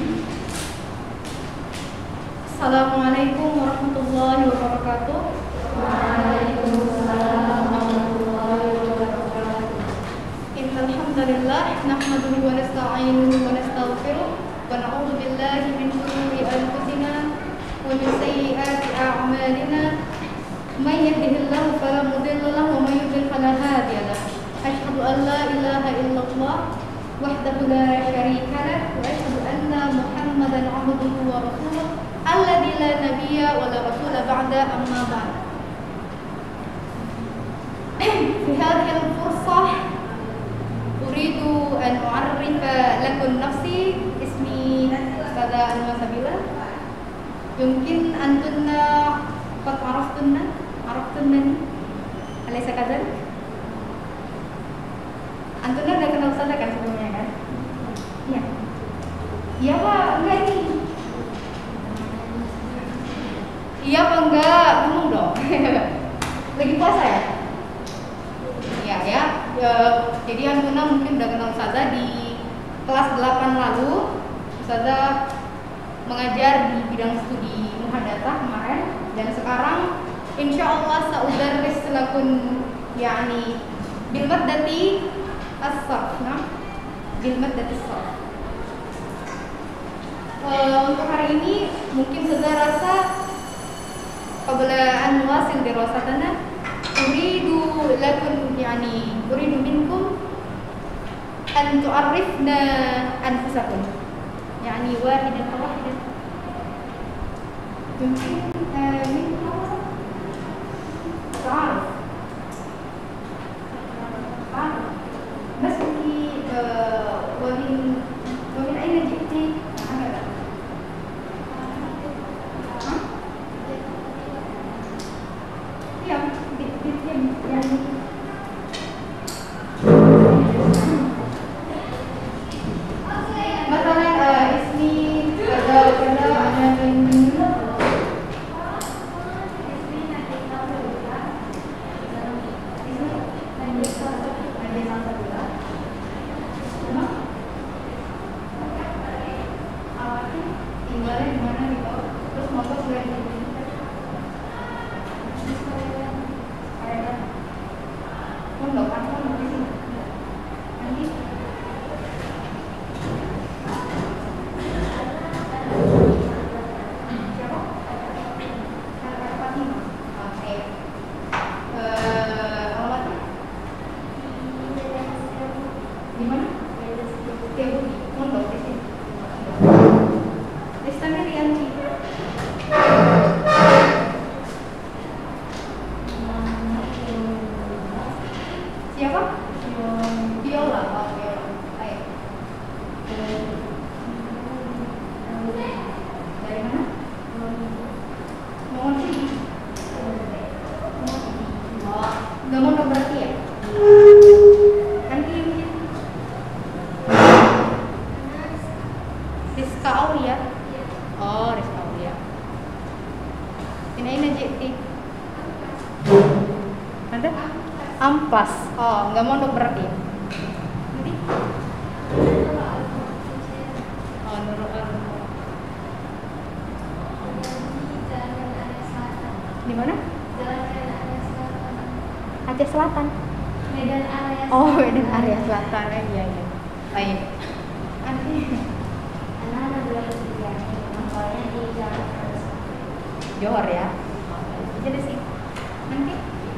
Assalamualaikum warahmatullahi wabarakatuh. Waalaikumsalam warahmatullahi wabarakatuh. Innal hamdalillah nahmaduhu wa nasta'inuhu wa nastaghfiruh wa na'udzu billahi min shururi anfusina wa min sayyiati a'malina. May yahdihillahu fala mudilla lahu wa may yudlil fala hadiya lahu. Asyhadu an la ilaha illallah wahdahu la syarika lahu wa asyhadu anna Muhammadan 'abduhu wa rasuluh alladzi la nabiyya wa la rasula ba'da amma ba'd. في هذه الفرصة أريد أن أعرف لكم نفسي. اسمي أستاذة أنوار سبيلة. يمكن أنتن قد عرفتنني أليس كذلك؟ Antum udah kenal Ustazah kan sebelumnya kan? Iya. Iya Pak, enggak ini. Iya Pak, enggak, ngomong dong. Lagi puasa ya? Iya ya. Jadi Antuna mungkin udah kenal Ustazah di kelas 8 lalu. Ustazah mengajar di bidang studi muhadatsah kemarin, dan sekarang insya Allah saudarris lakun yakni bil maddati as-sarf. Bil maddati as-sarf. Untuk hari ini mungkin Ustazah rasa qabla an wasil dirasatana uridu lakum uridu minkum an tu'arrifna anfusakum wahidan fawahidan. Mungkin min ta'aruf بس انت ومن اين جئتي؟ Amplas. Oh, nggak mondok berarti ya? Nanti? Oh, Nurul. Di mana? Aceh Selatan. Medan area. Oh, Medan area Selatan. Iya. Baik. Nanti Anak-anak dua ketiga. Namanya di Jalan Johor ya. Jadi sih. Nanti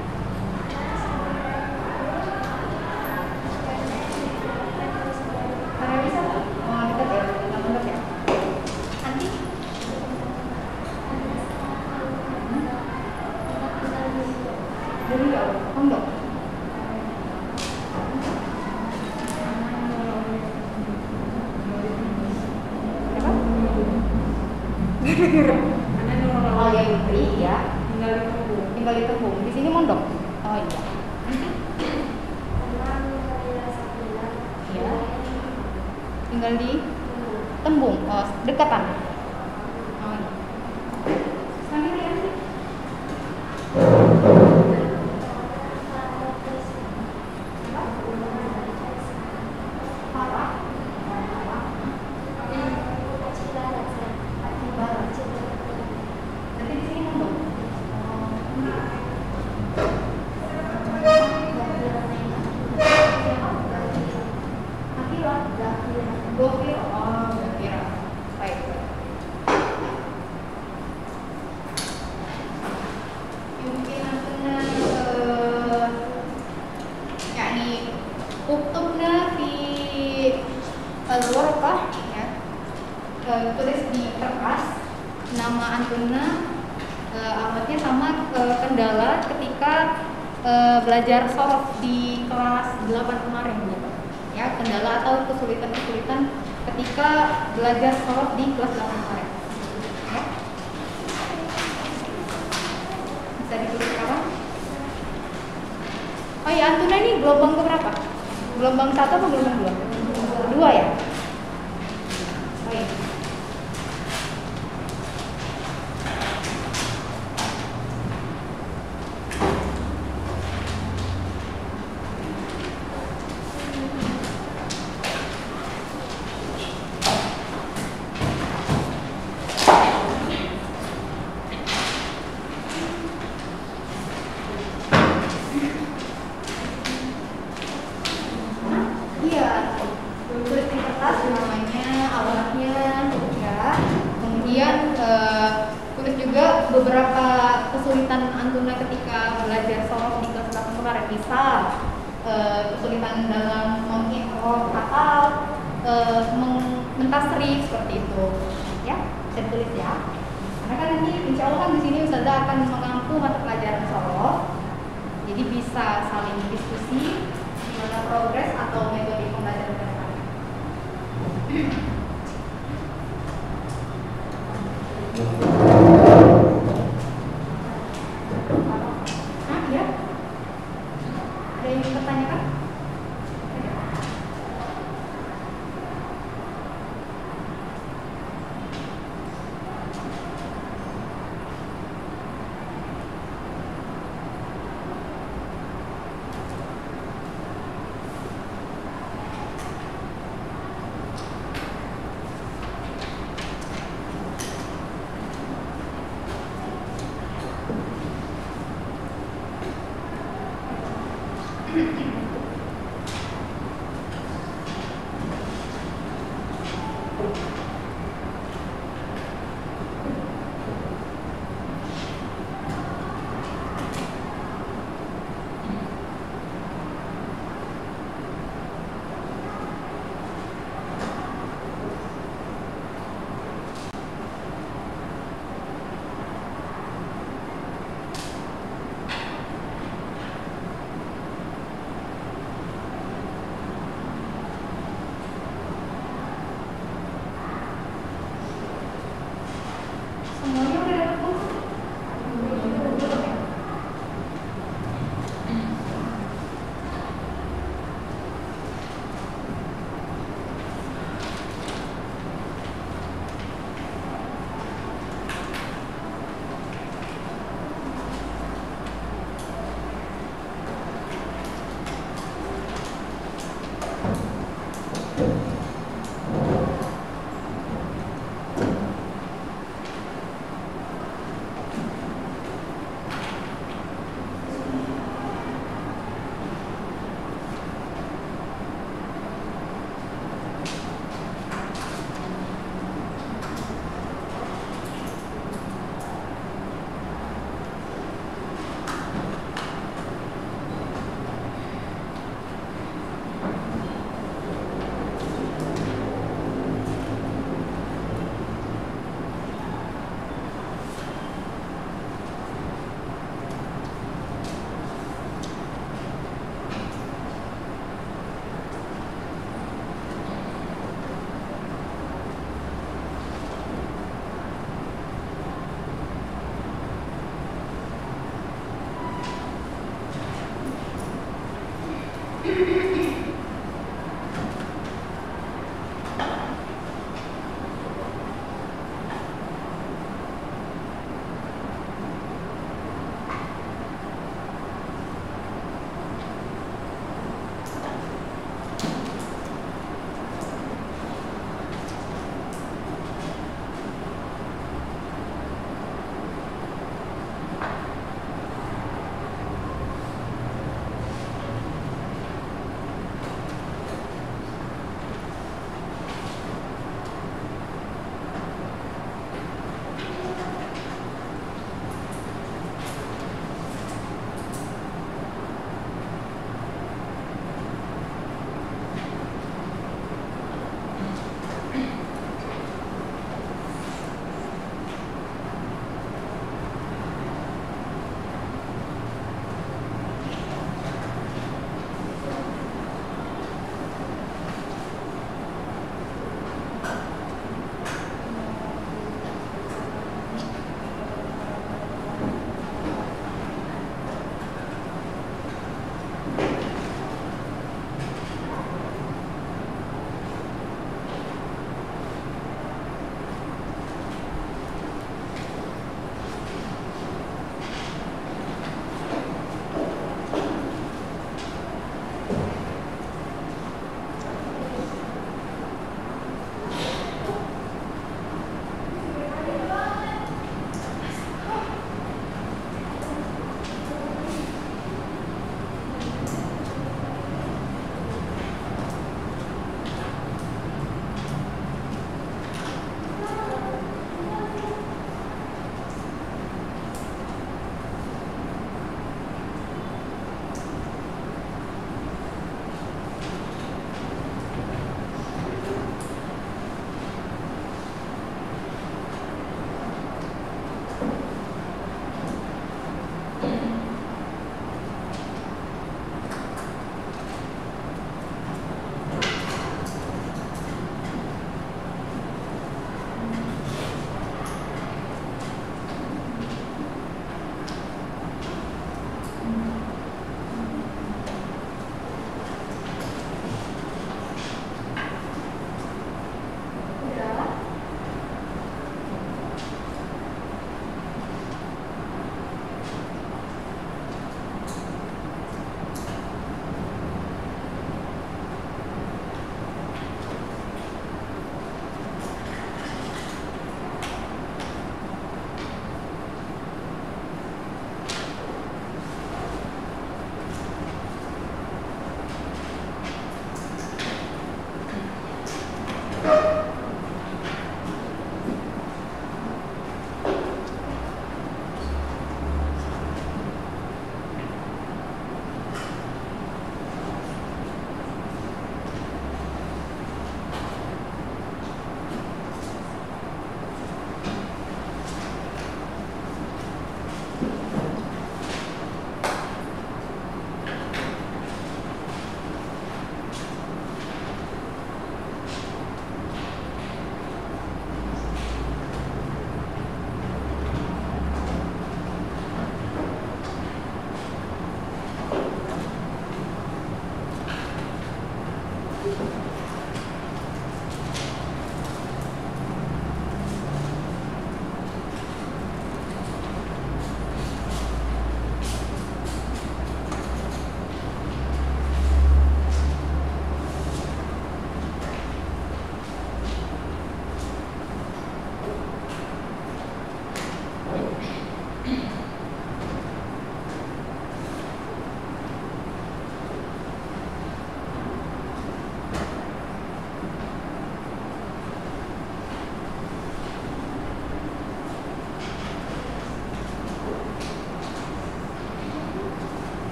oh ya Yudri ya, tinggal di Tembung. Di sini mondok. Oh iya. Iya. Tinggal di Tembung. Oh, dekatan. Oh iya. Sambil ya. tulis di kertas nama antuna, alamatnya sama kendala ketika belajar sorof di kelas 8 kemarin gitu. Ya, kendala atau kesulitan-kesulitan ketika belajar sorof di kelas 8 kemarin. Ya. Bisa ditulis sekarang. Oh ya, antuna ini gelombang keberapa? Gelombang 1 atau gelombang 2? 2 ya? Oh iya. Beberapa kesulitan antuna ketika belajar sorof di kelas 8 kemarin, misal kesulitan dalam mengikror kata, mentasrif seperti itu, ya, saya tulis ya. Karena kan nanti insya Allah kan di sini Ustazah akan mengampu mata pelajaran sorof, jadi bisa saling diskusi gimana progres atau metode pembelajaran dasar.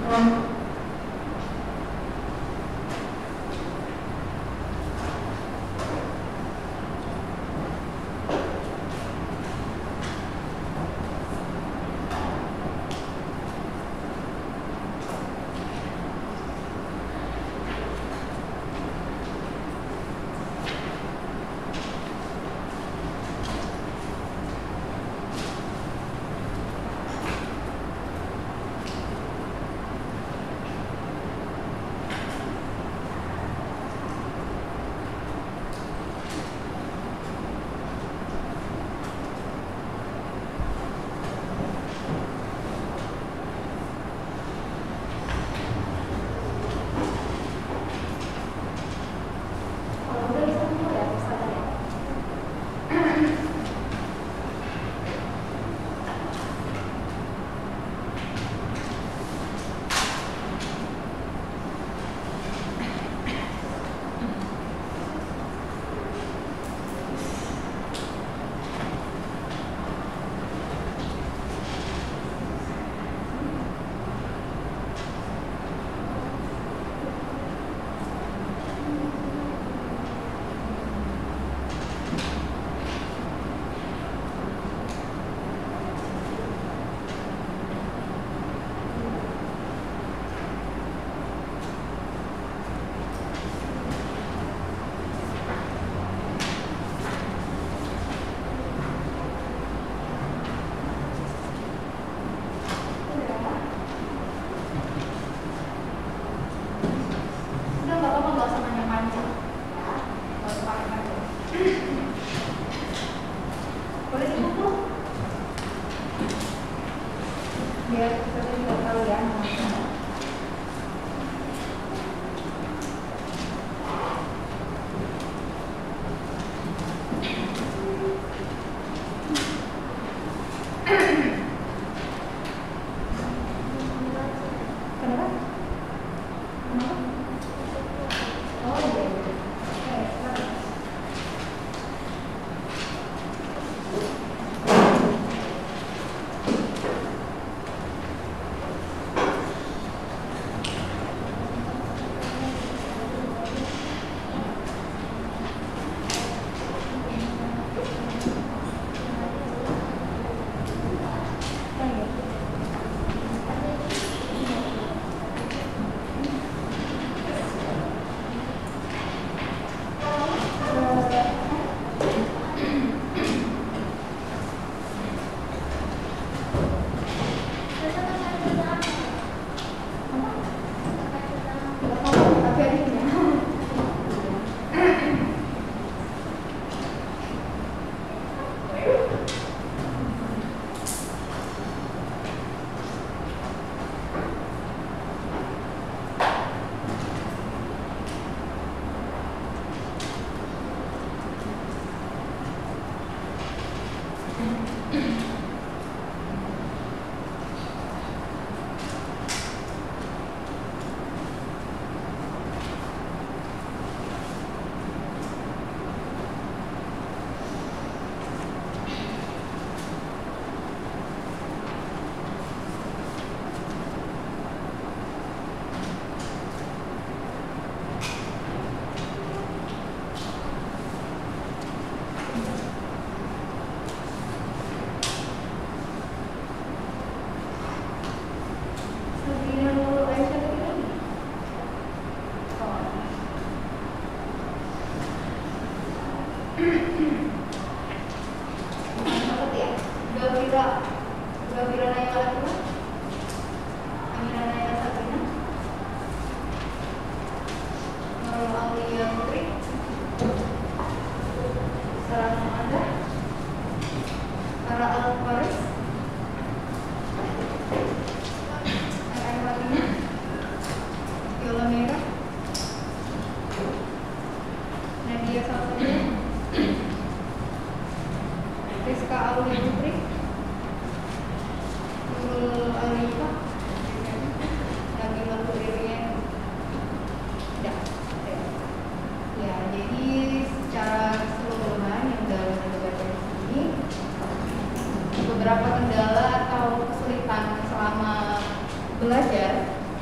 Beberapa kendala atau kesulitan selama belajar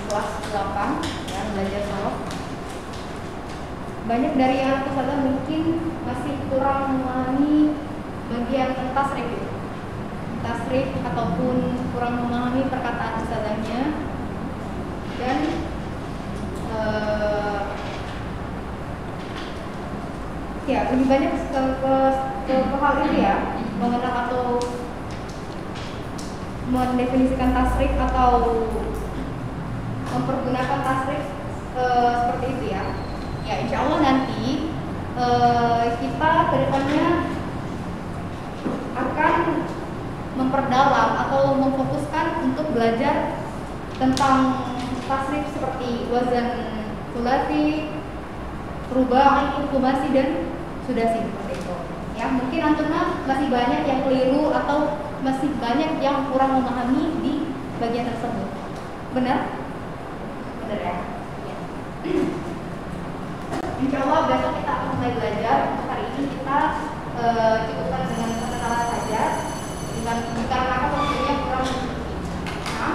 kelas 8 ya, belajar sorof. Banyak dari anak ustazah mungkin masih kurang memahami bagian tasrif ataupun kurang memahami perkataan ustazahnya, dan ya lebih banyak ke hal ini ya, mengenal atau mendefinisikan tasrif atau mempergunakan tasrif seperti itu ya. Ya insya Allah nanti kita kedepannya akan memperdalam atau memfokuskan untuk belajar tentang tasrif seperti wazan sulasi, rubai, khumasi, dan sudasi seperti itu. Ya mungkin antuna masih banyak yang keliru atau masih banyak yang kurang memahami di bagian tersebut. Benar? Benar ya? Ya. Insya Allah besok kita akan mulai belajar. Untuk hari ini kita cukupkan dengan perkenalan saja, dikarenakan waktunya kurang sedikit. Nah,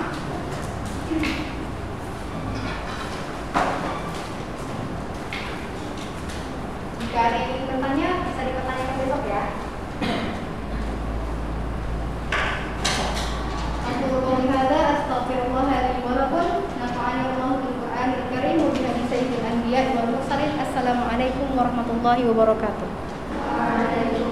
jika ada yang ingin bertanya, bisa dipertanyakan besok ya. Aku qouli hadza astaghfirullah li wa lakum, nafa'ani Allahu bil Qur'anil karim wa bi hadis sayyidil anbiya wal mursalin. Assalamualaikum warahmatullahi wabarakatuh.